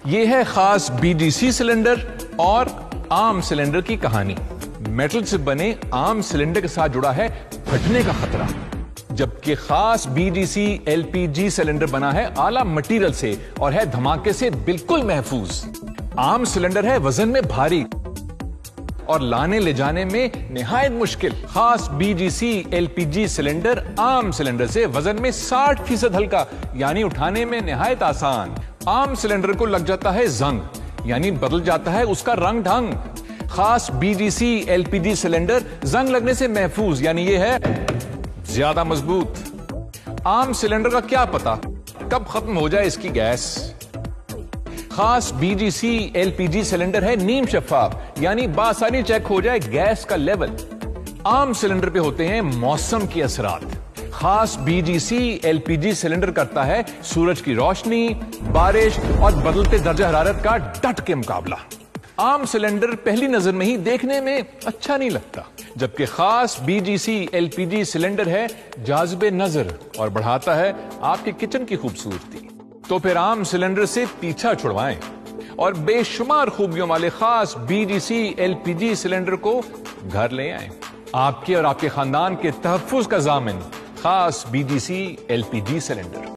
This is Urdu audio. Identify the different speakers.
Speaker 1: یہ ہے خاص BGC سلنڈر اور عام سلنڈر کی کہانی. میٹل سے بنے عام سلنڈر کے ساتھ جڑا ہے پھٹنے کا خطرہ، جبکہ خاص BGC LPG سلنڈر بنا ہے اعلیٰ مٹیریل سے اور ہے دھماکے سے بالکل محفوظ. عام سلنڈر ہے وزن میں بھاری اور لانے لے جانے میں نہایت مشکل. خاص BGC LPG سلنڈر عام سلنڈر سے وزن میں 60% ہلکا، یعنی اٹھانے میں نہایت آسان. عام سلنڈر کو لگ جاتا ہے زنگ، یعنی بدل جاتا ہے اس کا رنگ ڈھنگ. خاص BGC LPG سلنڈر زنگ لگنے سے محفوظ، یعنی یہ ہے زیادہ مضبوط. عام سلنڈر کا کیا پتا کب ختم ہو جائے اس کی گیس. خاص BGC LPG سلنڈر ہے نیم شفاف، یعنی بآسانی چیک ہو جائے گیس کا لیول. عام سلنڈر پہ ہوتے ہیں موسم کے اثرات. خاص BGC LPG سلنڈر کرتا ہے سورج کی روشنی، بارش اور بدلتے درجہ حرارت کا ڈٹ کے مقابلہ. عام سلنڈر پہلی نظر میں ہی دیکھنے میں اچھا نہیں لگتا، جبکہ خاص BGC LPG سلنڈر ہے جاذب نظر اور بڑھاتا ہے آپ کے کچن کی خوبصورتی. تو پھر عام سلنڈر سے پیچھا چھڑوائیں اور بے شمار خوبیوں والے خاص BGC LPG سلنڈر کو گھر لے آئیں. آپ کے اور آپ کے خاندان کے تحفظ کا ضامن خاص BGC LPG سلنڈر.